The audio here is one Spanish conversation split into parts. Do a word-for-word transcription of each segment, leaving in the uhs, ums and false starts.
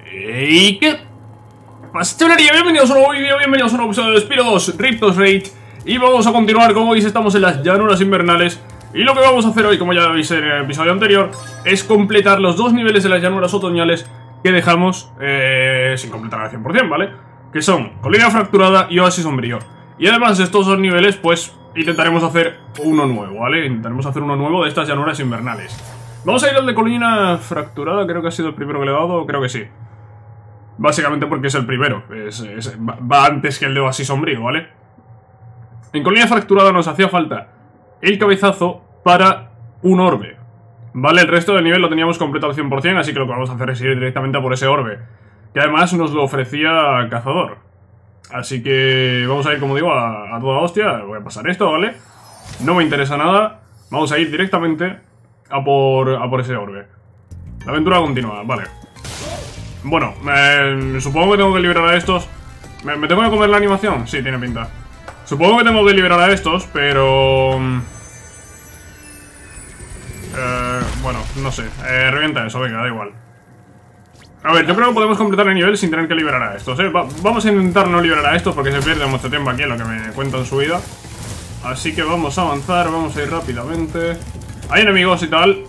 ¿Y qué pasa, chavalería? Bienvenidos a un nuevo vídeo, bienvenidos a un nuevo episodio de Spyro dos Riptos Raid. Y vamos a continuar, como veis estamos en las llanuras invernales. Y lo que vamos a hacer hoy, como ya veis en el episodio anterior, es completar los dos niveles de las llanuras otoñales que dejamos eh, sin completar al cien por cien, ¿vale? Que son Colina Fracturada y Oasis Sombrío. Y además de estos dos niveles, pues intentaremos hacer uno nuevo, ¿vale? Intentaremos hacer uno nuevo de estas llanuras invernales. Vamos a ir al de Colina Fracturada, creo que ha sido el primero que le he dado, creo que sí. Básicamente porque es el primero, es, es, va antes que el de Oasis Sombrío, ¿vale? En Colina Fracturada nos hacía falta el cabezazo para un orbe, ¿vale? El resto del nivel lo teníamos completo al cien por cien, así que lo que vamos a hacer es ir directamente a por ese orbe, que además nos lo ofrecía Cazador. Así que vamos a ir, como digo, a, a toda hostia. Voy a pasar esto, ¿vale? No me interesa nada. Vamos a ir directamente a por, a por ese orbe. La aventura continúa, vale. Bueno, eh, supongo que tengo que liberar a estos. ¿Me, ¿Me tengo que comer la animación? Sí, tiene pinta. Supongo que tengo que liberar a estos, pero... Eh, bueno, no sé. Eh, revienta eso, venga, da igual. A ver, yo creo que podemos completar el nivel sin tener que liberar a estos, ¿eh? Va Vamos a intentar no liberar a estos porque se pierde mucho tiempo aquí en lo que me cuentan su vida. Así que vamos a avanzar, vamos a ir rápidamente. Hay enemigos y tal.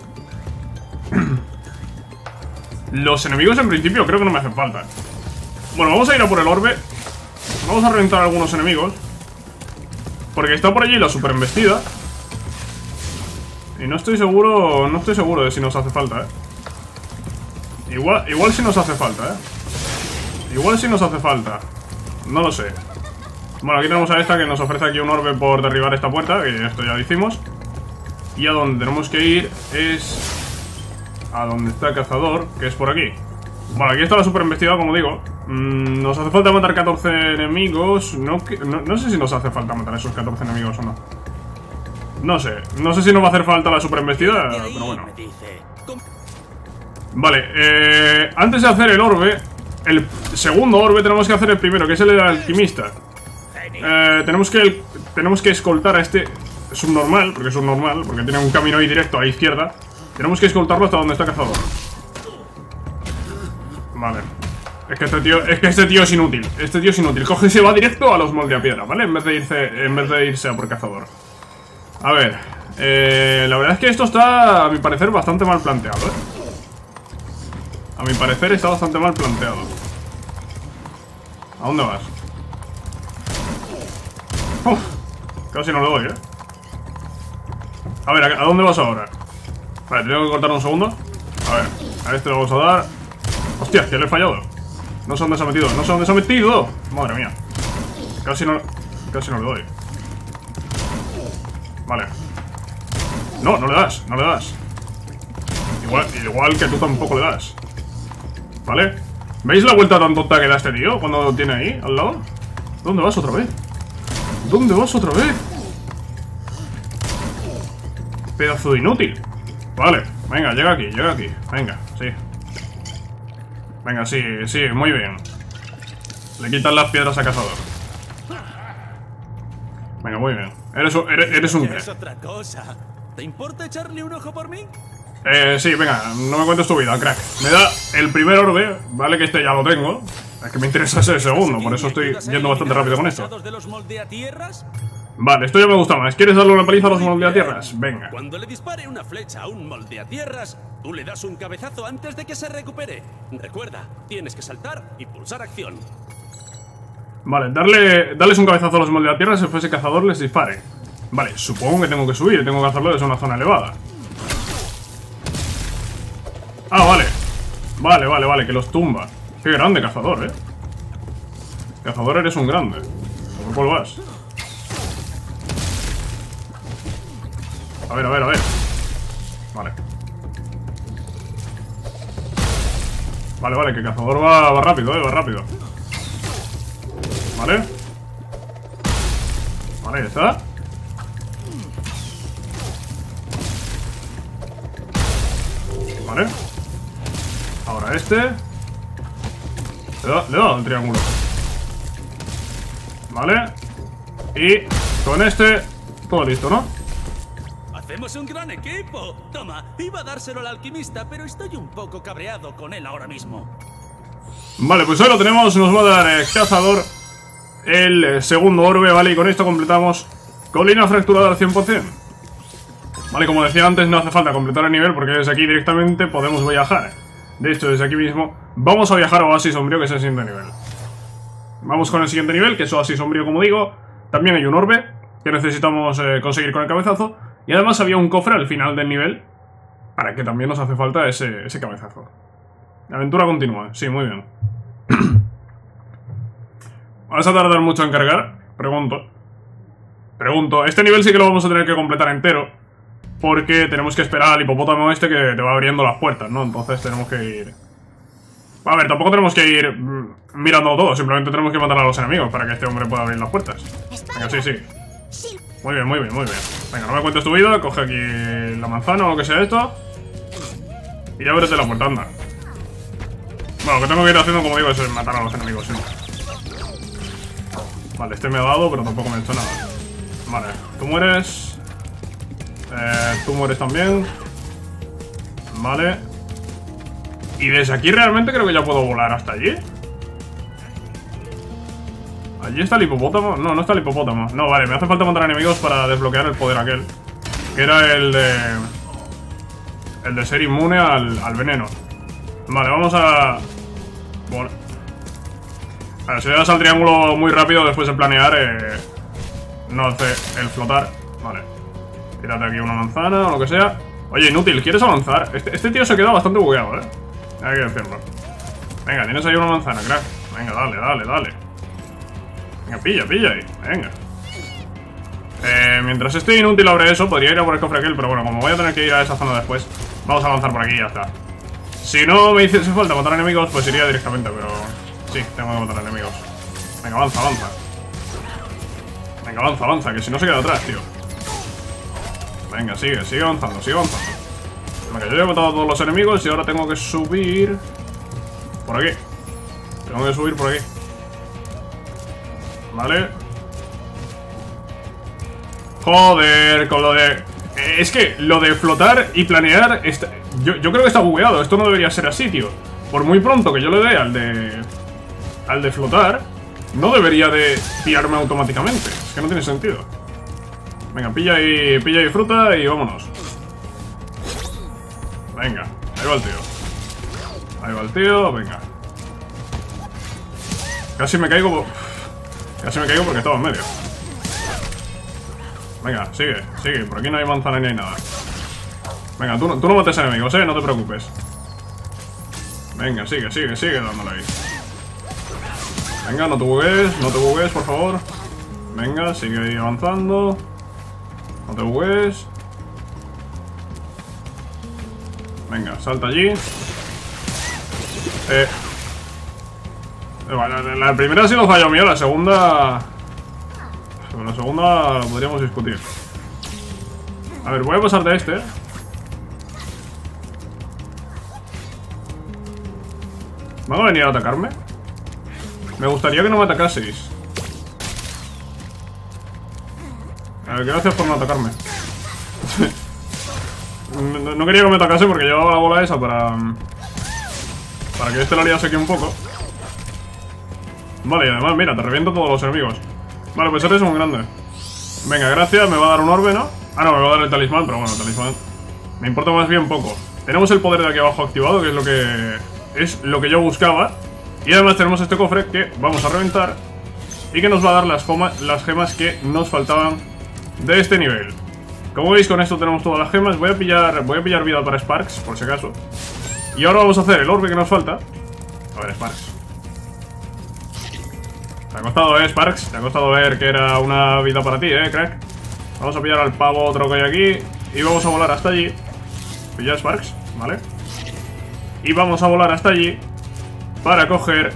Los enemigos en principio creo que no me hacen falta. Bueno, vamos a ir a por el orbe. Vamos a reventar a algunos enemigos, porque está por allí la super embestida. Y no estoy seguro, no estoy seguro de si nos hace falta, eh. Igual, igual si nos hace falta, eh. Igual si nos hace falta. No lo sé. Bueno, aquí tenemos a esta que nos ofrece aquí un orbe por derribar esta puerta, que esto ya lo hicimos. Y a donde tenemos que ir es a donde está el cazador, que es por aquí. Bueno, aquí está la super investigada, como digo. mm, Nos hace falta matar catorce enemigos. no, no, no sé si nos hace falta matar esos catorce enemigos o no. No sé, no sé si nos va a hacer falta la super investida, pero bueno. Vale, eh, antes de hacer el orbe, el segundo orbe, tenemos que hacer el primero, que es el del alquimista. eh, tenemos, que el, tenemos que escoltar a este subnormal, porque es subnormal, porque tiene un camino ahí directo a la izquierda. Tenemos que escoltarlo hasta donde está Cazador. Vale. Es que este tío, es que este tío es inútil. Este tío es inútil. Coge y se va directo a los moldeapiedra, ¿vale? En vez de irse, en vez de irse a por Cazador. A ver. Eh, la verdad es que esto está, a mi parecer, bastante mal planteado, ¿eh? A mi parecer está bastante mal planteado. ¿A dónde vas? Uf, casi no le doy, ¿eh? A ver, ¿a dónde vas ahora? Vale, tengo que cortar un segundo. A ver, a este le vamos a dar. Hostia, que le he fallado. No sé dónde se ha metido, no sé dónde se ha metido. Madre mía. Casi no, casi no le doy. Vale. No, no le das, no le das. Igual, igual que tú tampoco le das. ¿Vale? ¿Veis la vuelta tan tonta que da este tío cuando lo tiene ahí, al lado? ¿Dónde vas otra vez? ¿Dónde vas otra vez? Pedazo de inútil. Vale, venga, llega aquí, llega aquí. Venga, sí. Venga, sí, sí, muy bien. Le quitan las piedras a Cazador. Venga, muy bien. Eres, eres, eres un... ¿Quieres otra cosa? ¿Te importa echarle un ojo por mí? Eh, sí, venga, no me cuentes tu vida, crack. Me da el primer orbe, vale, que este ya lo tengo. Es que me interesa ese segundo, por eso estoy yendo bastante rápido con esto. ¿De los moldeatierras? Vale, esto ya me gusta más. ¿Quieres darle una paliza a los moldeatierras? Venga. Cuando le dispare una flecha a un moldeatierras, tú le das un cabezazo antes de que se recupere. Recuerda, tienes que saltar y pulsar acción. Vale, darle, darles un cabezazo a los moldeatierras después el cazador les dispare. Vale, supongo que tengo que subir, tengo que hacerlo desde una zona elevada. Ah, vale. Vale, vale, vale, que los tumba. Qué grande cazador, eh. Cazador, eres un grande. ¿Por cuál vas? A ver, a ver, a ver. Vale. Vale, vale, que Cazador va, va rápido, eh, va rápido. Vale. Vale, ahí está. Vale. Ahora este. Le da, le da el triángulo. Vale. Y con este todo listo, ¿no? Hacemos un gran equipo. Toma, iba a dárselo al alquimista, pero estoy un poco cabreado con él ahora mismo. Vale, pues ahí lo tenemos. Nos va a dar eh, cazador el eh, segundo orbe, ¿vale? Y con esto completamos colina fracturada al cien por cien. Vale, como decía antes, no hace falta completar el nivel porque desde aquí directamente podemos viajar. De hecho, desde aquí mismo vamos a viajar a Oasis Sombrío, que es el siguiente nivel. Vamos con el siguiente nivel, que es Oasis Sombrío, como digo. También hay un orbe que necesitamos eh, conseguir con el cabezazo. Y además había un cofre al final del nivel para que también nos hace falta ese, ese cabezazo. La aventura continúa, sí, muy bien. ¿Vas a tardar mucho en cargar? Pregunto. Pregunto, este nivel sí que lo vamos a tener que completar entero, porque tenemos que esperar al hipopótamo este que te va abriendo las puertas, ¿no? Entonces tenemos que ir... A ver, tampoco tenemos que ir mm, mirando todo, simplemente tenemos que matar a los enemigos para que este hombre pueda abrir las puertas. Venga, sí, sí. Muy bien, muy bien, muy bien. Venga, no me cuentes tu vida, coge aquí la manzana o lo que sea esto. Y ya ábrete la puerta, anda. Bueno, lo que tengo que ir haciendo, como digo, es matar a los enemigos, sí. Vale, este me ha dado, pero tampoco me ha hecho nada. Vale, tú mueres. Eh, tú mueres también. Vale. Y desde aquí realmente creo que ya puedo volar hasta allí. ¿Allí está el hipopótamo? No, no está el hipopótamo. No, vale, me hace falta matar enemigos para desbloquear el poder aquel, que era el de... El de ser inmune al, al veneno. Vale, vamos a... Bueno. A ver, si le das al triángulo muy rápido después de planear, eh, no hace el flotar. Vale. Tírate aquí una manzana o lo que sea. Oye, inútil, ¿quieres avanzar? Este, este tío se queda bastante bugueado, ¿eh? Hay que decirlo. Venga, tienes ahí una manzana, crack. Venga, dale, dale, dale. Venga, pilla, pilla ahí. Venga. Eh, mientras este inútil abre eso, podría ir a por el cofre aquel, pero bueno, como voy a tener que ir a esa zona después, vamos a avanzar por aquí y ya está. Si no me hiciese falta matar enemigos, pues iría directamente, pero... Sí, tengo que matar enemigos. Venga, avanza, avanza. Venga, avanza, avanza, que si no se queda atrás, tío. Venga, sigue, sigue avanzando, sigue avanzando. Venga, yo ya he matado a todos los enemigos y ahora tengo que subir... Por aquí. Tengo que subir por aquí. Vale. Joder, con lo de... Es que lo de flotar y planear está... yo, yo creo que está bugueado. Esto no debería ser así, tío. Por muy pronto que yo le dé al de... Al de flotar, no debería de tirarme automáticamente. Es que no tiene sentido. Venga, pilla ahí, pilla ahí fruta y vámonos. Venga, ahí va el tío. Ahí va el tío, venga. Casi me caigo... Casi me caigo porque estaba en medio. Venga, sigue, sigue. Por aquí no hay manzana ni hay nada. Venga, tú, tú no mates enemigos, eh, no te preocupes. Venga, sigue, sigue, sigue dándole ahí. Venga, no te bugues, no te bugues, por favor. Venga, sigue ahí avanzando. No te bugues. Venga, salta allí. Eh... Bueno, la primera ha sido fallo mío, la segunda... La segunda la podríamos discutir. A ver, voy a pasar de este. ¿Van a venir a atacarme? Me gustaría que no me atacaseis. A ver, gracias por no atacarme. no, no quería que me atacase porque llevaba la bola esa para... Para que este la liase aquí un poco. Vale, y además, mira, te reviento todos los enemigos. Vale, pues eres un grande. Venga, gracias, me va a dar un orbe, ¿no? Ah, no, me va a dar el talismán, pero bueno, el talismán me importa más bien poco. Tenemos el poder de aquí abajo activado, que es lo que... Es lo que yo buscaba. Y además tenemos este cofre que vamos a reventar y que nos va a dar las, las gemas que nos faltaban de este nivel. Como veis, con esto tenemos todas las gemas. Voy a pillar, voy a pillar vida para Sparks, por si acaso. Y ahora vamos a hacer el orbe que nos falta. A ver, Sparks. Te ha costado, eh, Sparks. Te ha costado ver que era una vida para ti, eh, crack. Vamos a pillar al pavo otro que hay aquí y vamos a volar hasta allí. Pilla Sparks, ¿vale? Y vamos a volar hasta allí para coger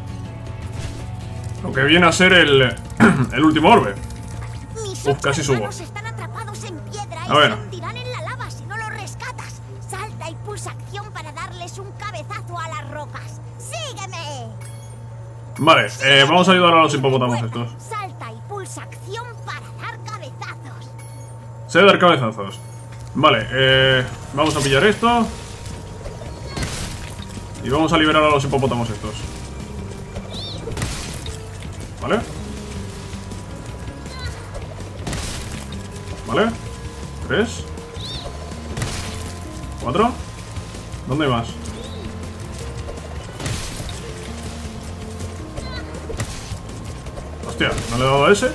lo que viene a ser el, el último orbe. Uf, casi subo. A ver. En la lava si no lo rescatas. Salta y pulsa acción para darles un cabezazo a las rocas. ¡Sígueme! Vale, eh, vamos a ayudar a los hipopótamos estos. Salta y pulsa acción para dar cabezazos. Sé dar cabezazos. Vale, eh, vamos a pillar esto. Y vamos a liberar a los hipopótamos estos. ¿Vale? Vale. Tres. Cuatro. ¿Dónde hay más? Hostia, no le he dado a ese.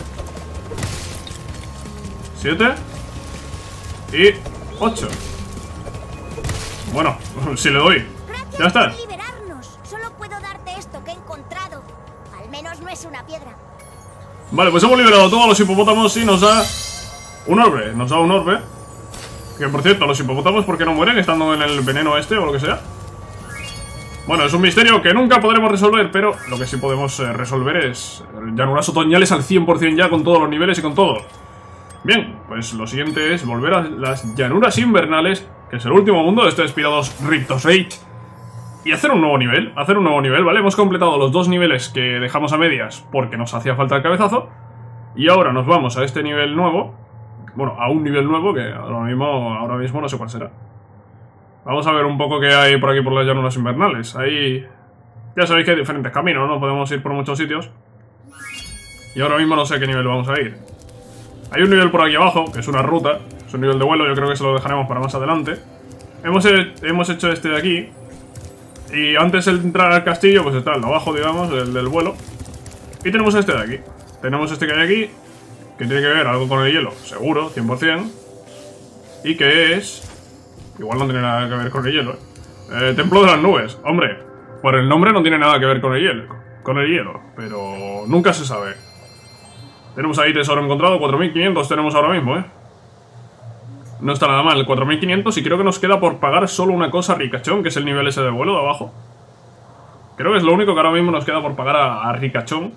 Siete. Y ocho. Bueno, si le doy. Gracias Ya está. por liberarnos. Solo puedo darte esto que he encontrado. Al menos no es una piedra. Vale, pues hemos liberado a todos los hipopótamos y nos da un orbe. Nos da un orbe. Que por cierto, los hipopótamos, ¿por qué no mueren estando en el veneno este o lo que sea? Bueno, es un misterio que nunca podremos resolver, pero lo que sí podemos eh, resolver es llanuras otoñales al cien por cien ya, con todos los niveles y con todo. Bien, pues lo siguiente es volver a las llanuras invernales, que es el último mundo de este Spira dos Riptos Raid, y hacer un nuevo nivel, hacer un nuevo nivel, ¿vale? Hemos completado los dos niveles que dejamos a medias porque nos hacía falta el cabezazo, y ahora nos vamos a este nivel nuevo, bueno, a un nivel nuevo que ahora mismo, ahora mismo no sé cuál será. Vamos a ver un poco qué hay por aquí por las llanuras invernales. Ahí ya sabéis que hay diferentes caminos, ¿no? Podemos ir por muchos sitios. Y ahora mismo no sé a qué nivel vamos a ir. Hay un nivel por aquí abajo, que es una ruta. Es un nivel de vuelo, yo creo que se lo dejaremos para más adelante. Hemos, he hemos hecho este de aquí. Y antes de entrar al castillo, pues está el de abajo, digamos, el del vuelo. Y tenemos este de aquí. Tenemos este que hay aquí, que tiene que ver algo con el hielo, seguro, cien por cien. Y que es... igual no tiene nada que ver con el hielo, ¿eh? Eh, Templo de las Nubes. Hombre, por el nombre no tiene nada que ver con el hielo, con el hielo, pero nunca se sabe. Tenemos ahí tesoro encontrado, cuatro mil quinientos tenemos ahora mismo, ¿eh? No está nada mal, cuatro mil quinientos, y creo que nos queda por pagar solo una cosa ricachón, que es el nivel ese de vuelo de abajo. Creo que es lo único que ahora mismo nos queda por pagar a, a ricachón.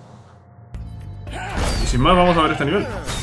Y sin más, vamos a ver este nivel.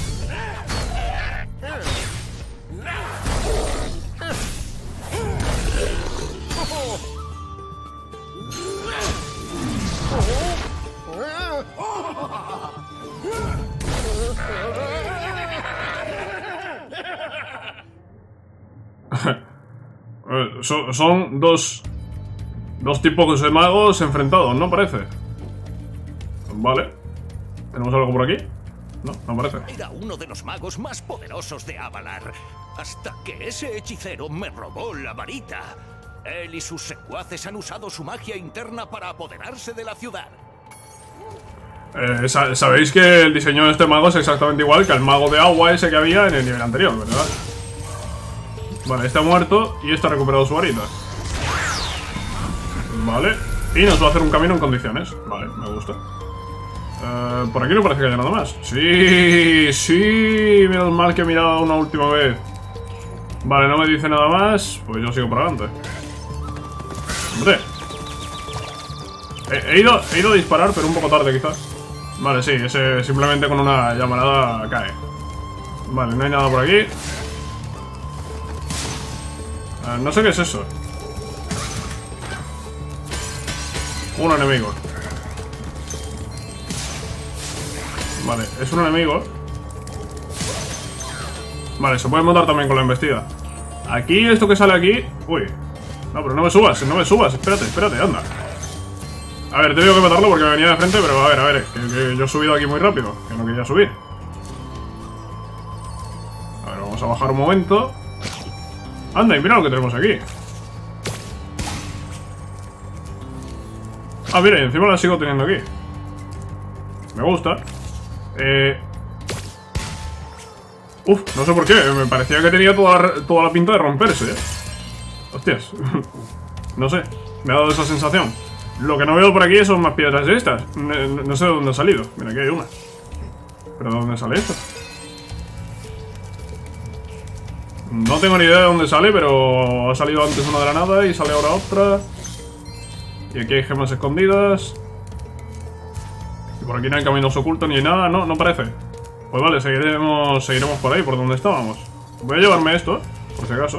son, son dos Dos tipos de magos enfrentados, ¿no? Parece. Vale. ¿Tenemos algo por aquí? No, no parece. Era uno de los magos más poderosos de Avalar, hasta que ese hechicero me robó la varita. Él y sus secuaces han usado su magia interna para apoderarse de la ciudad. Eh, Sabéis que el diseño de este mago es exactamente igual que el mago de agua ese que había en el nivel anterior, ¿verdad? Vale, este ha muerto y este ha recuperado su varita. Vale, y nos va a hacer un camino en condiciones. Vale, me gusta. eh, Por aquí no parece que haya nada más. Sí, sí, menos mal que he mirado una última vez. Vale, no me dice nada más. Pues yo sigo por adelante. Hombre, he, he, ido, he ido a disparar, pero un poco tarde quizás. Vale, sí, ese simplemente con una llamarada cae. Vale, no hay nada por aquí. eh, No sé qué es eso. Un enemigo. Vale, es un enemigo. Vale, se puede matar también con la embestida. Aquí, esto que sale aquí... Uy. No, pero no me subas, no me subas. Espérate, espérate, anda. A ver, tengo que matarlo porque me venía de frente, pero a ver, a ver, que, que yo he subido aquí muy rápido, que no quería subir. A ver, vamos a bajar un momento. Anda, y mira lo que tenemos aquí. Ah, mira, y encima la sigo teniendo aquí. Me gusta. Eh... Uf, no sé por qué, me parecía que tenía toda la, toda la pinta de romperse, ¿eh? Hostias. No sé, me ha dado esa sensación. Lo que no veo por aquí son más piedras de estas. No, no sé de dónde ha salido. Mira, aquí hay una. ¿Pero de dónde sale esto? No tengo ni idea de dónde sale, pero ha salido antes una de la nada y sale ahora otra. Y aquí hay gemas escondidas. Y por aquí no hay caminos ocultos ni nada, no, no parece. Pues vale, seguiremos, seguiremos por ahí, por donde estábamos. Voy a llevarme esto, por si acaso.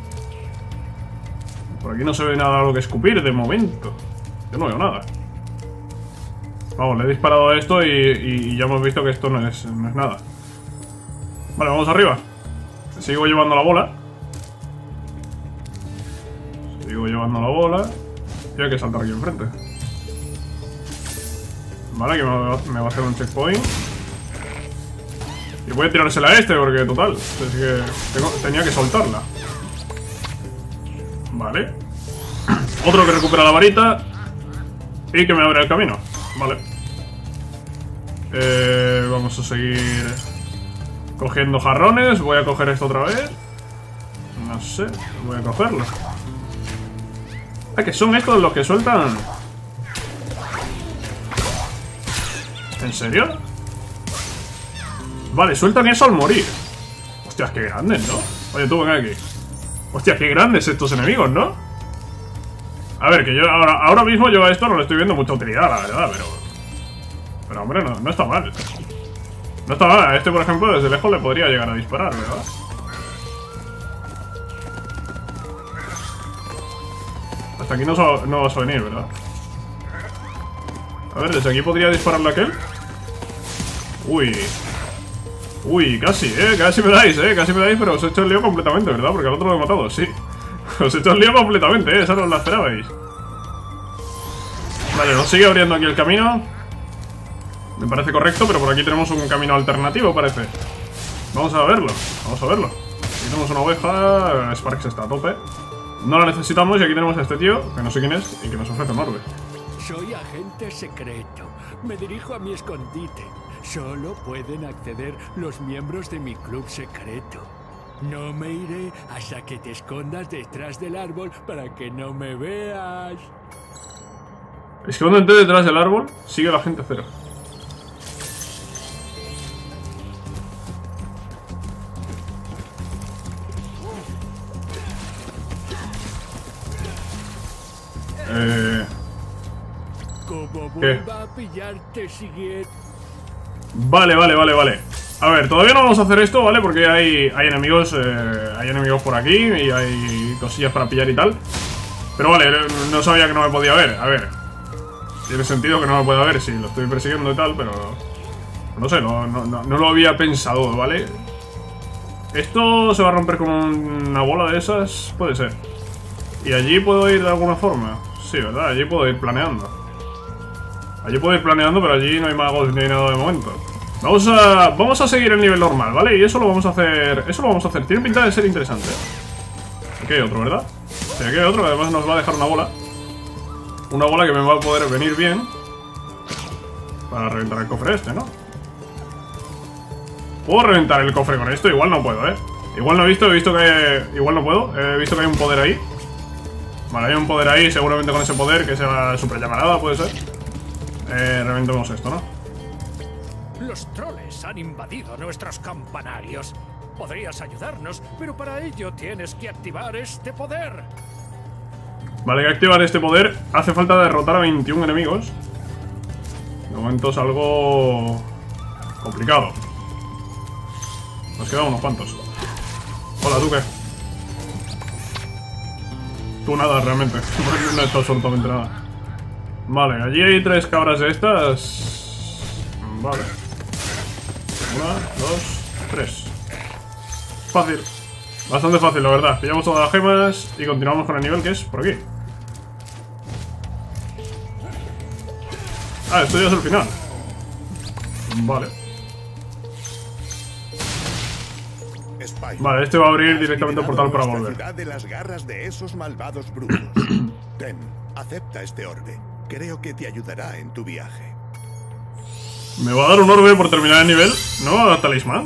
Por aquí no se ve nada a lo que escupir de momento. Yo no veo nada. Vamos, le he disparado a esto y, y ya hemos visto que esto no es, no es nada. Vale, vamos arriba. Sigo llevando la bola. Sigo llevando la bola. Y hay que saltar aquí enfrente. Vale, que me va, me va a hacer un checkpoint. Y voy a tirársela a este porque total, es que tengo, tenía que soltarla. Vale. Otro que recupera la varita y que me abre el camino. Vale. Eh, vamos a seguir cogiendo jarrones. Voy a coger esto otra vez. No sé, voy a cogerlo. Ah, que son estos los que sueltan. ¿En serio? Vale, sueltan eso al morir. Hostias, qué grandes, ¿no? Oye, tú ven aquí. Hostias, qué grandes estos enemigos, ¿no? A ver, que yo ahora, ahora mismo yo a esto no le estoy viendo mucha utilidad, la verdad, pero... Pero hombre, no, no está mal. No está mal, a este por ejemplo desde lejos le podría llegar a disparar, ¿verdad? Hasta aquí no, so, no vas a venir, ¿verdad? A ver, desde aquí podría dispararle a aquel. Uy. Uy, casi, eh, casi me dais, eh, casi me dais, pero os he hecho el lío completamente, ¿verdad? Porque al otro lo he matado, sí. Os he hecho el lío completamente, eh, esa no la esperabais. Vale, nos sigue abriendo aquí el camino. Me parece correcto, pero por aquí tenemos un camino alternativo, parece. Vamos a verlo, vamos a verlo. Aquí tenemos una oveja, Sparks está a tope. No la necesitamos y aquí tenemos a este tío, que no sé quién es, y que nos ofrece un orbe. Soy agente secreto. Me dirijo a mi escondite. Solo pueden acceder los miembros de mi club secreto. No me iré hasta que te escondas detrás del árbol para que no me veas. Escóndete detrás del árbol, sigue la gente cero. Eh... Como vuelva a pillarte siguiente. Vale, vale, vale, vale. A ver, todavía no vamos a hacer esto, ¿vale? Porque hay, hay enemigos eh, hay enemigos por aquí y hay cosillas para pillar y tal. Pero vale, no sabía que no me podía ver. A ver, tiene sentido que no me pueda ver si lo estoy persiguiendo y tal, pero... No sé, no, no, no, no lo había pensado, ¿vale? ¿Esto se va a romper con una bola de esas? Puede ser. ¿Y allí puedo ir de alguna forma? Sí, ¿verdad? Allí puedo ir planeando. Allí puedo ir planeando, pero allí no hay magos ni nada de momento. Vamos a, vamos a seguir el nivel normal, ¿vale? Y eso lo vamos a hacer... Eso lo vamos a hacer. Tiene pinta de ser interesante. Aquí hay otro, ¿verdad? Sí, aquí hay otro que además nos va a dejar una bola. Una bola que me va a poder venir bien para reventar el cofre este, ¿no? ¿Puedo reventar el cofre con esto? Igual no puedo, ¿eh? Igual no he visto, he visto que... Igual no puedo. He visto que hay un poder ahí. Vale, hay un poder ahí, seguramente con ese poder, que sea la super llamarada, puede ser. Eh, reventemos esto, ¿no? Los troles han invadido nuestros campanarios. Podrías ayudarnos, pero para ello tienes que activar este poder. Vale, hay que activar este poder. Hace falta derrotar a veintiún enemigos. De momento es algo complicado. Nos quedan unos cuantos. Hola, ¿tú qué? Tú nada, realmente. No he hecho absolutamente nada. Vale, allí hay tres cabras de estas. Vale. Una, dos, tres. Fácil. Bastante fácil, la verdad. Pillamos todas las gemas y continuamos con el nivel que es por aquí. Ah, esto ya es el final. Vale. Vale, este va a abrir directamente el portal para volver. Ciudad de las garras de esos malvados brutos. Ten, acepta este orbe. Creo que te ayudará en tu viaje. ¿Me va a dar un orbe por terminar el nivel? ¿No? ¿Talismán?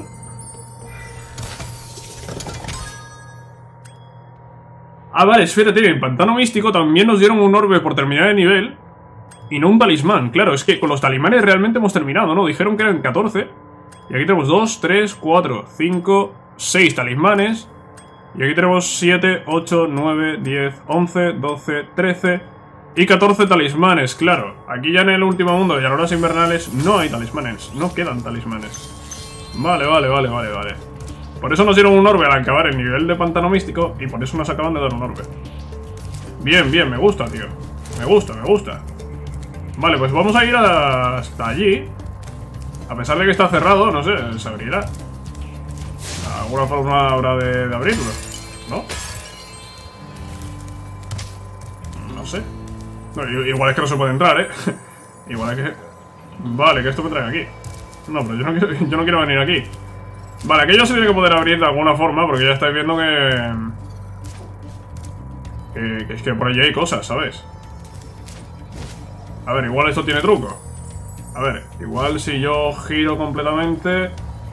Ah, vale, espérate, en Pantano Místico también nos dieron un orbe por terminar el nivel y no un talismán. Claro, es que con los talismanes realmente hemos terminado, ¿no? Dijeron que eran catorce. Y aquí tenemos dos, tres, cuatro, cinco, seis talismanes. Y aquí tenemos siete, ocho, nueve, diez, once, doce, trece y catorce talismanes, claro. Aquí ya en el último mundo de llanuras invernales no hay talismanes, no quedan talismanes. Vale, vale, vale, vale, vale. Por eso nos dieron un orbe al acabar el nivel de Pantano Místico y por eso nos acaban de dar un orbe. Bien, bien, me gusta, tío. Me gusta, me gusta. Vale, pues vamos a ir hasta allí. A pesar de que está cerrado, no sé, se abrirá. Alguna forma habrá de, de abrirlo, ¿no? No sé. No, igual es que no se puede entrar, ¿eh? Igual es que... Vale, que esto me trae aquí. No, pero yo no quiero, yo no quiero venir aquí. Vale, aquello se tiene que poder abrir de alguna forma, porque ya estáis viendo que... Que, que es que por allí hay cosas, ¿sabes? A ver, igual esto tiene truco. A ver, igual si yo giro completamente...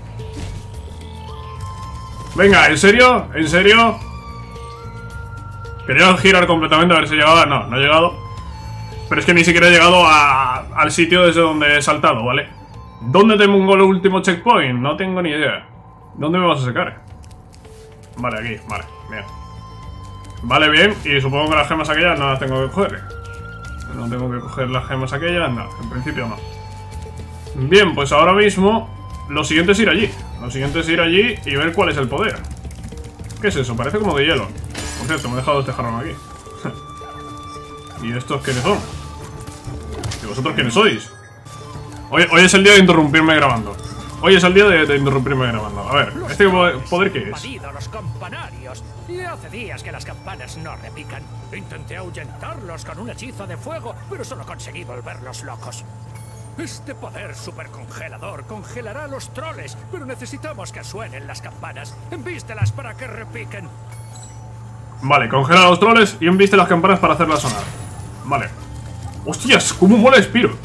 Venga, ¿en serio? ¿En serio? Quería girar completamente a ver si llegaba. No, no he llegado. Pero es que ni siquiera he llegado a, al sitio desde donde he saltado, ¿vale? ¿Dónde tengo el último checkpoint? No tengo ni idea. ¿Dónde me vas a sacar? Vale, aquí, vale, bien. Vale, bien, y supongo que las gemas aquellas no las tengo que coger. No tengo que coger las gemas aquellas, no, en principio no. Bien, pues ahora mismo lo siguiente es ir allí. Lo siguiente es ir allí y ver cuál es el poder. ¿Qué es eso? Parece como de hielo. Por cierto, me he dejado este jarrón aquí. ¿Y estos quiénes son? ¿Y vosotros quiénes sois? Hoy, hoy es el día de interrumpirme grabando. Hoy es el día de, de interrumpirme grabando. A ver, ¿este poder qué es? Los campanarios. Y hace días que las campanas no repican. Intenté ahuyentarlos con un hechizo de fuego, pero solo conseguí volverlos locos. Este poder supercongelador congelará a los troles, pero necesitamos que suenen las campanas. Envístelas para que repiquen. Vale, congela a los troles y enviste las campanas para hacerlas sonar. Vale. ¡Hostias! ¡Cómo mola Spiro!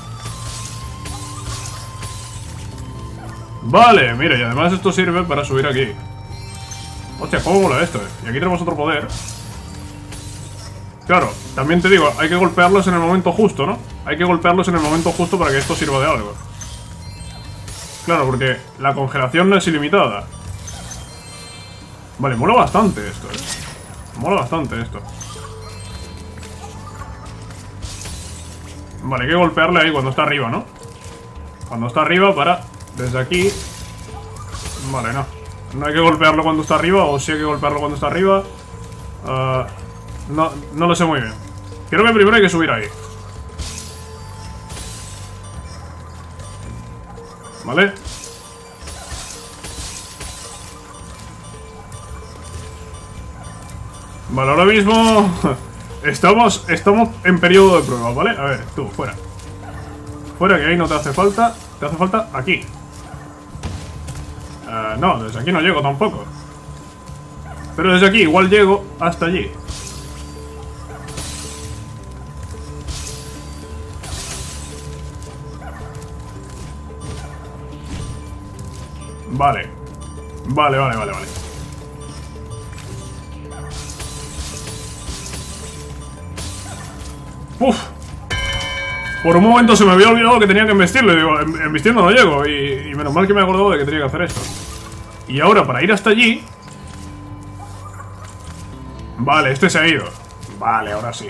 Vale, mire, y además esto sirve para subir aquí. Hostia, ¿cómo mola esto? Eh? Y aquí tenemos otro poder. Claro, también te digo, hay que golpearlos en el momento justo, ¿no? Hay que golpearlos en el momento justo para que esto sirva de algo. Claro, porque la congelación no es ilimitada. Vale, mola bastante esto, eh. Mola bastante esto. Vale, hay que golpearle ahí cuando está arriba, ¿no? Cuando está arriba para... Desde aquí... Vale, no. No hay que golpearlo cuando está arriba, o sí hay que golpearlo cuando está arriba. Uh, no, no lo sé muy bien. Creo que primero hay que subir ahí. Vale. Vale, ahora mismo estamos, estamos en periodo de prueba, ¿vale? A ver, tú, fuera. Fuera, que ahí no te hace falta. Te hace falta aquí. Uh, no, desde aquí no llego tampoco. Pero desde aquí igual llego hasta allí. Vale. Vale, vale, vale, vale. Uf. Por un momento se me había olvidado que tenía que embestirlo. Y digo, embistiendo no llego. Y, y menos mal que me he acordado de que tenía que hacer esto. Y ahora, para ir hasta allí... Vale, este se ha ido. Vale, ahora sí.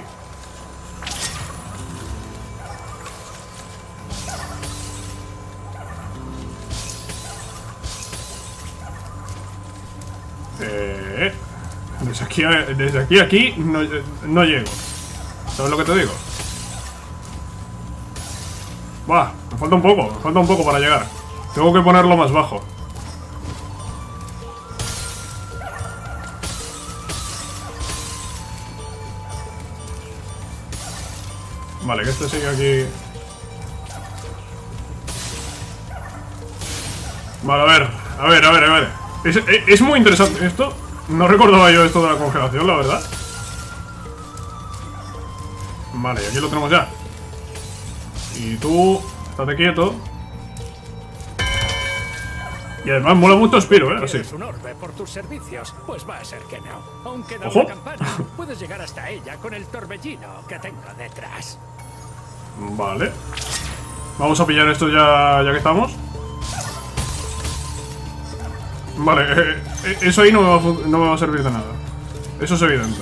Eh, desde aquí a, desde aquí a aquí no, no llego. ¿Sabes lo que te digo? Va, me falta un poco, me falta un poco para llegar. Tengo que ponerlo más bajo. Vale, que este sigue aquí. Vale, a ver, a ver, a ver, a ver. Es, es, es muy interesante esto. No recordaba yo esto de la congelación, la verdad. Vale, y aquí lo tenemos ya. Y tú, estate quieto. Y además mola mucho Spiro, ¿eh? Así. Un orbe por tus servicios, pues va a ser que no. Aunque da ¡Ojo! una campana, puedes llegar hasta ella con el torbellino que tengo detrás. Vale. Vamos a pillar esto ya, ya que estamos. Vale, eh, eh, eso ahí no me, va a, no me va a servir de nada. Eso es evidente.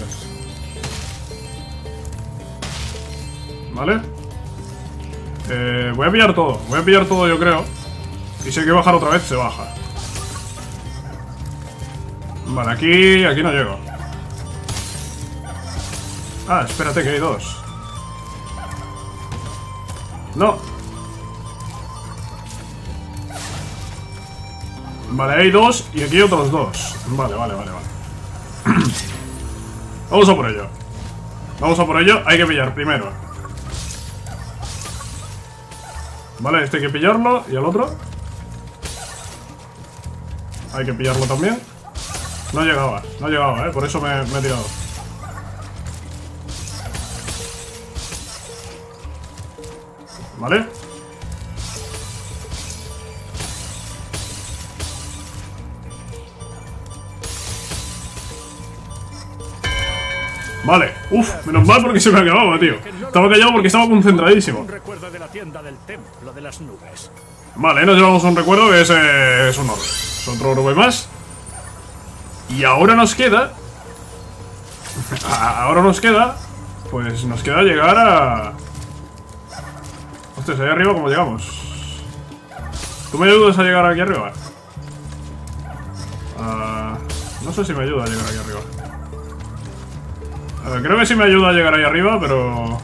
Vale. Eh, voy a pillar todo. Voy a pillar todo, yo creo. Y si hay que bajar otra vez, se baja. Vale, aquí, aquí no llego. Ah, espérate que hay dos. No. Vale, hay dos y aquí hay otros dos. Vale, vale, vale, vale. Vamos a por ello. Vamos a por ello. Hay que pillar primero. Vale, este hay que pillarlo. Y el otro hay que pillarlo también. No llegaba, no llegaba, eh. Por eso me, me he tirado. Vale. Vale, uff, menos mal porque se me acababa, tío. Estaba callado porque estaba concentradísimo. Un recuerdo de la tienda del templo de las nubes. Vale, nos llevamos un recuerdo que es, eh, es un orbe. Es otro orbe más. Y ahora nos queda... Ahora nos queda... Pues nos queda llegar a... Hostias, ahí arriba ¿cómo llegamos? ¿Tú me ayudas a llegar aquí arriba? Uh, no sé si me ayuda a llegar aquí arriba. A ver, creo que sí me ayuda a llegar ahí arriba, pero...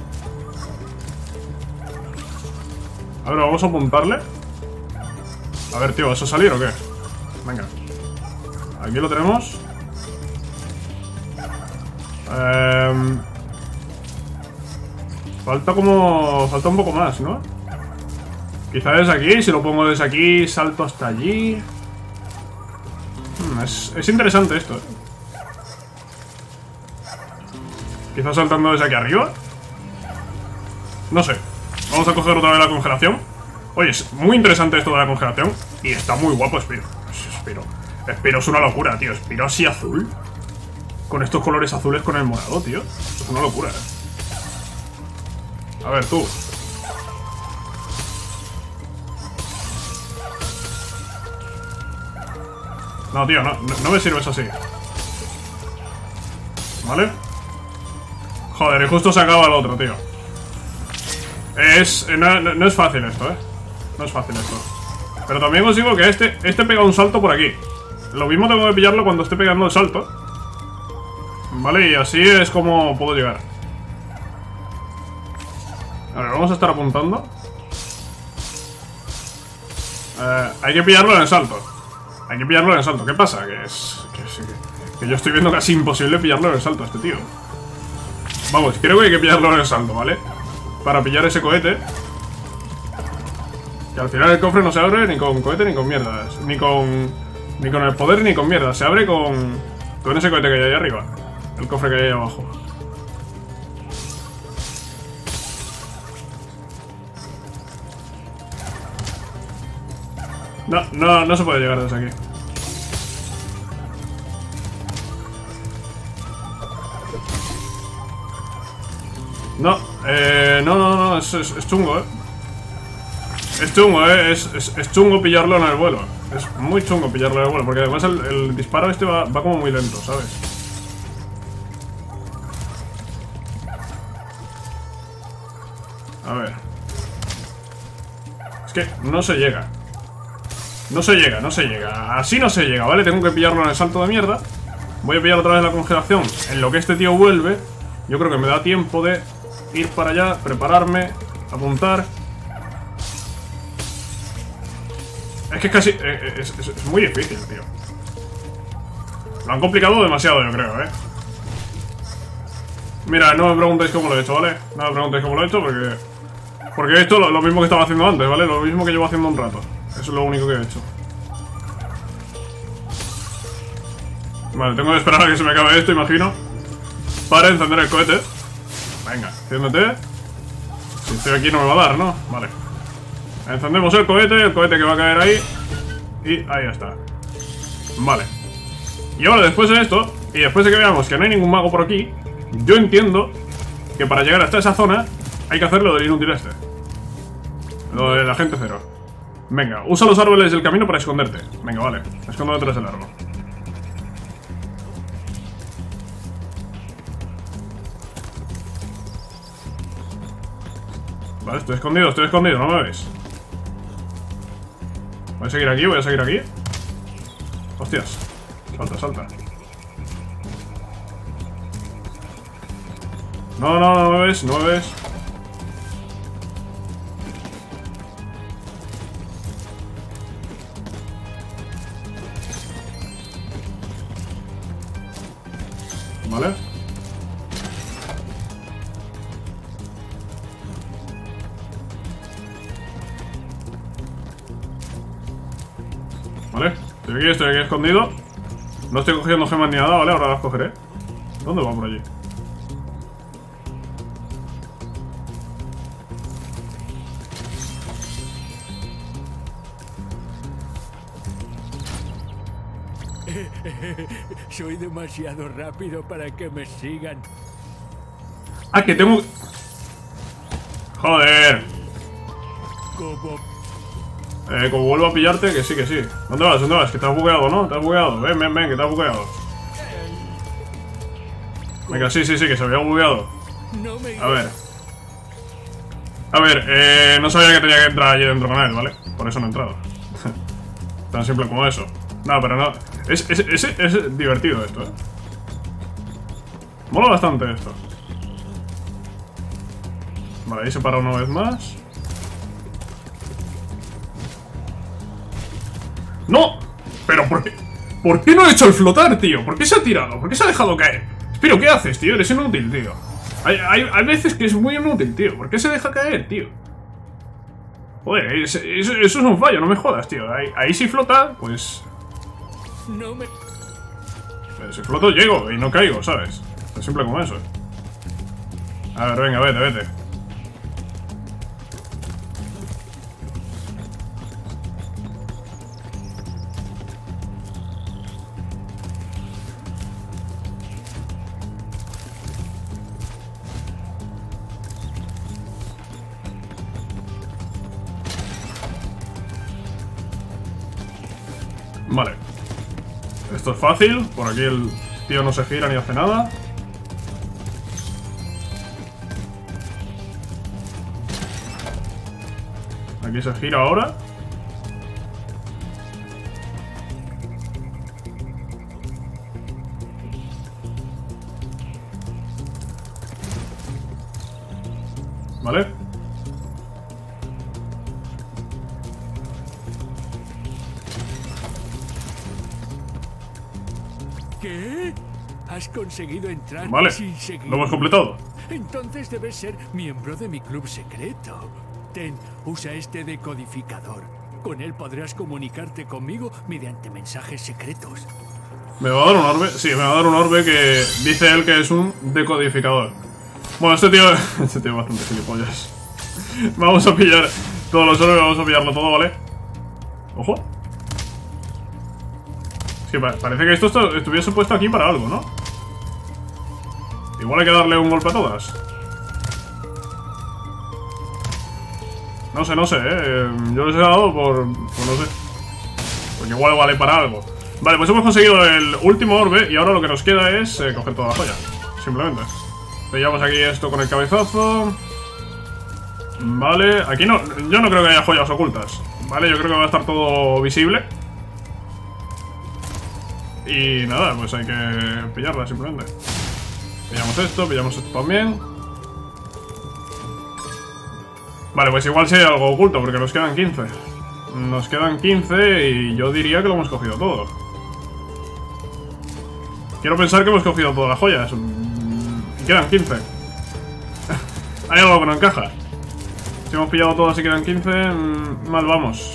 A ver, vamos a apuntarle. A ver, tío, ¿vas a salir o qué? Venga. Aquí lo tenemos. Eh... Falta como... Falta un poco más, ¿no? Quizá desde aquí, si lo pongo desde aquí, salto hasta allí. Hmm, es, es interesante esto, ¿eh? Quizás saltando desde aquí arriba. No sé. Vamos a coger otra vez la congelación. Oye, es muy interesante esto de la congelación. Y está muy guapo Spiro. Spiro. Spiro es una locura, tío. Spiro así azul. Con estos colores azules con el morado, tío. Esto es una locura, eh. A ver, tú. No, tío, no, no, no me sirves así. ¿Vale? Joder, y justo se acaba el otro, tío. Es... No, no, no es fácil esto, eh. No es fácil esto. Pero también os digo que este, este pega un salto por aquí. Lo mismo tengo que pillarlo cuando esté pegando el salto. Vale, y así es como puedo llegar. A ver, vamos a estar apuntando. Eh, hay que pillarlo en el salto. Hay que pillarlo en el salto. ¿Qué pasa? Que es... Que, es, que, que yo estoy viendo casi imposible pillarlo en el salto a este tío. Vamos, creo que hay que pillarlo en el salto, ¿vale? Para pillar ese cohete. Que al final el cofre no se abre ni con cohete ni con mierdas. Ni con... Ni con el poder ni con mierda. Se abre con... Con ese cohete que hay ahí arriba. El cofre que hay ahí abajo. No, no, no se puede llegar desde aquí. No, eh, no, no, no, es, es, es chungo, eh. Es chungo, eh, es, es, es chungo pillarlo en el vuelo. Es muy chungo pillarlo en el vuelo, porque además el, el disparo este va, va como muy lento, ¿sabes? A ver. Es que no se llega. No se llega, no se llega. Así no se llega, ¿vale? Tengo que pillarlo en el salto de mierda. Voy a pillar otra vez la congelación. En lo que este tío vuelve, yo creo que me da tiempo de ir para allá, prepararme, apuntar. Es que es casi... Es, es, es muy difícil, tío. Lo han complicado demasiado, yo creo, ¿eh? Mira, no me preguntéis cómo lo he hecho, ¿vale? No me preguntéis cómo lo he hecho porque... Porque he hecho lo, lo mismo que estaba haciendo antes, ¿vale? Lo mismo que llevo haciendo un rato. Eso es lo único que he hecho. Vale, tengo que esperar a que se me acabe esto, imagino, para encender el cohete. Venga, enciéndete. Si estoy aquí no me va a dar, ¿no? Vale. Encendemos el cohete, el cohete que va a caer ahí. Y ahí está. Vale. Y ahora, después de esto, y después de que veamos que no hay ningún mago por aquí, yo entiendo que para llegar hasta esa zona hay que hacer lo del inútil este. Lo del agente cero. Venga, usa los árboles del camino para esconderte. Venga, vale, me escondo detrás del árbol. Vale, estoy escondido, estoy escondido, no me ves. Voy a seguir aquí, voy a seguir aquí. Hostias, salta, salta. No, no, no me ves, no me ves. Vale. Vale, estoy aquí, estoy aquí escondido. No estoy cogiendo gemas ni nada, ¿vale? Ahora las cogeré. ¿Dónde va por allí? Soy demasiado rápido para que me sigan. Ah, que tengo... Joder. Como... Eh, como vuelvo a pillarte, que sí, que sí. ¿Dónde vas? ¿Dónde vas? Que te has bugueado, ¿no? Te has bugueado. Ven, ven, ven, que te has bugueado. Venga, sí, sí, sí, que se había bugueado. No me... A ver. A ver, eh, no sabía que tenía que entrar allí dentro con él, ¿vale? Por eso no he entrado. Tan simple como eso. No, pero no. Es, es, es, es divertido esto, ¿eh? Mola bastante esto. Vale, ahí se para una vez más. ¡No! ¿Pero por qué? ¿Por qué no ha hecho el flotar, tío? ¿Por qué se ha tirado? ¿Por qué se ha dejado caer? Pero, ¿qué haces, tío? Eres inútil, tío. Hay, hay, hay veces que es muy inútil, tío. ¿Por qué se deja caer, tío? Joder, eso, eso es un fallo, no me jodas, tío. Ahí, ahí si flota, pues... No me... Pero si floto llego y no caigo, ¿sabes? Tan simple como eso. A ver, venga, vete, vete. Vale. Esto es fácil. Por aquí el tío no se gira ni hace nada. Aquí se gira ahora. Vale. ¿Qué? ¿Has conseguido entrar Vale, sin seguir? lo hemos completado. Entonces debes ser miembro de mi club secreto. Ten, usa este decodificador. Con él podrás comunicarte conmigo mediante mensajes secretos. ¿Me va a dar un orbe? Sí, me va a dar un orbe que dice él que es un decodificador. Bueno, este tío... Este tío es bastante gilipollas. Vamos a pillar todos los orbes, vamos a pillarlo todo, ¿vale? Ojo. Sí, parece que esto estuviese puesto aquí para algo, ¿no? Igual hay que darle un golpe a todas. No sé, no sé, eh. Yo les he dado por... por no sé. Porque igual vale para algo. Vale, pues hemos conseguido el último orbe. Y ahora lo que nos queda es eh, coger toda la joya. Simplemente. Pillamos aquí esto con el cabezazo. Vale, aquí no... Yo no creo que haya joyas ocultas. Vale, yo creo que va a estar todo visible. Y nada, pues hay que pillarla simplemente. Pillamos esto, pillamos esto también. Vale, pues igual sí hay algo oculto, porque nos quedan quince. Nos quedan quince y yo diría que lo hemos cogido todo. Quiero pensar que hemos cogido todas las joyas. Y quedan quince. Hay algo que no encaja. Si hemos pillado todas y quedan quince, mal vamos.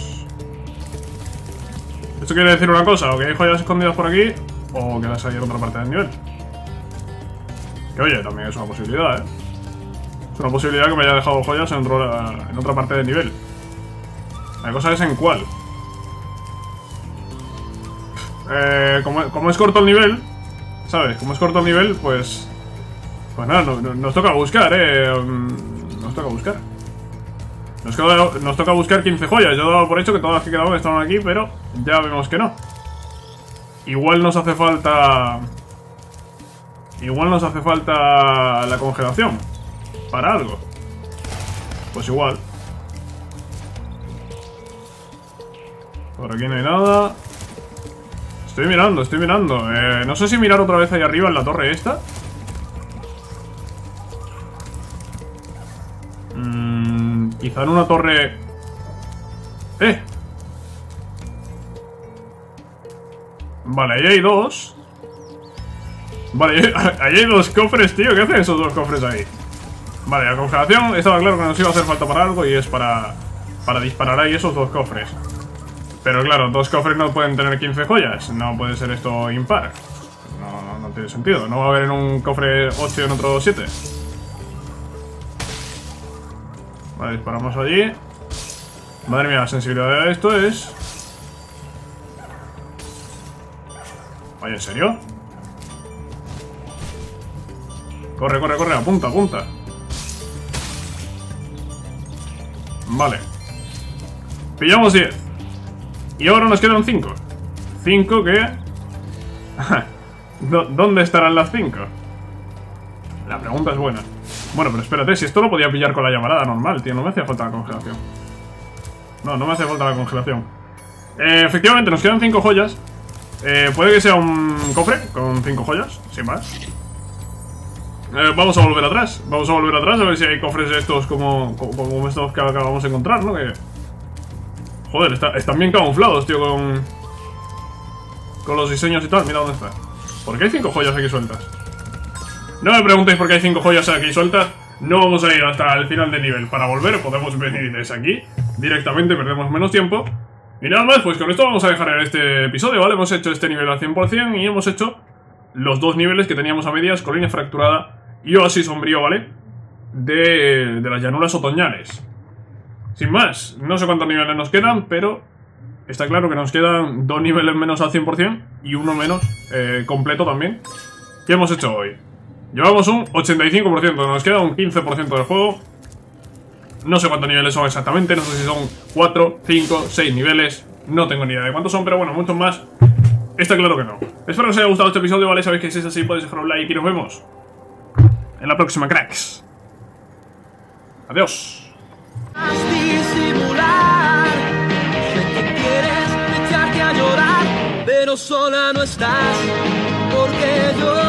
Esto quiere decir una cosa, o que hay joyas escondidas por aquí, o que las hay en otra parte del nivel. Que oye, también es una posibilidad, ¿eh? Es una posibilidad que me haya dejado joyas en, otra, en otra parte del nivel. La cosa es en cuál. Eh, como, como es corto el nivel, ¿sabes? Como es corto el nivel, pues... Pues nada, no, no, nos toca buscar, ¿eh? Nos toca buscar. Nos, queda, nos toca buscar quince joyas. Yo he dado por hecho que todas las que quedaban estaban aquí, pero ya vemos que no. Igual nos hace falta... Igual nos hace falta la congelación. Para algo. Pues igual. Por aquí no hay nada. Estoy mirando, estoy mirando. Eh, no sé si mirar otra vez ahí arriba en la torre esta. Mm, quizá en una torre... ¡Eh! Vale, ahí hay dos. Vale, ahí hay dos cofres, tío. ¿Qué hacen esos dos cofres ahí? Vale, la congelación estaba claro que nos iba a hacer falta para algo. Y es para, para disparar ahí esos dos cofres. Pero claro, dos cofres no pueden tener quince joyas. No puede ser esto impar. No, no, no tiene sentido. No va a haber en un cofre ocho y en otro siete. Vale, disparamos allí. Madre mía, la sensibilidad de esto es... Oye, ¿en serio? Corre, corre, corre, apunta, apunta. Vale. Pillamos diez. Y ahora nos quedan cinco. cinco que... ¿Dónde estarán las cinco? La pregunta es buena. Bueno, pero espérate, si esto lo podía pillar con la llamarada normal, tío. No me hacía falta la congelación. No, no me hace falta la congelación. eh, Efectivamente, nos quedan cinco joyas. eh, Puede que sea un cofre con cinco joyas, sin más. eh, Vamos a volver atrás. Vamos a volver atrás a ver si hay cofres de estos como, como, como estos que acabamos de encontrar, ¿no? Que... Joder, está, están bien camuflados, tío, con... Con los diseños y tal. Mira dónde está. ¿Por qué hay cinco joyas aquí sueltas? No me preguntéis por qué hay cinco joyas aquí sueltas. No vamos a ir hasta el final del nivel. Para volver podemos venir desde aquí directamente, perdemos menos tiempo. Y nada más, pues con esto vamos a dejar en este episodio, ¿vale? Hemos hecho este nivel al cien por cien y hemos hecho los dos niveles que teníamos a medias, Colina Fracturada y Oasis Sombrío, ¿vale? De, de las llanuras otoñales. Sin más, no sé cuántos niveles nos quedan, pero está claro que nos quedan dos niveles menos al cien por cien y uno menos eh, completo también. ¿Qué hemos hecho hoy? Llevamos un ochenta y cinco por ciento, nos queda un quince por ciento del juego. No sé cuántos niveles son exactamente, no sé si son cuatro, cinco, seis niveles. No tengo ni idea de cuántos son, pero bueno, muchos más está claro que no. Espero que os haya gustado este episodio, ¿vale? Sabéis que si es así podéis dejar un like y nos vemos en la próxima, cracks. Adiós. Disimular, sé que quieres echarte a llorar, pero sola no estás, porque yo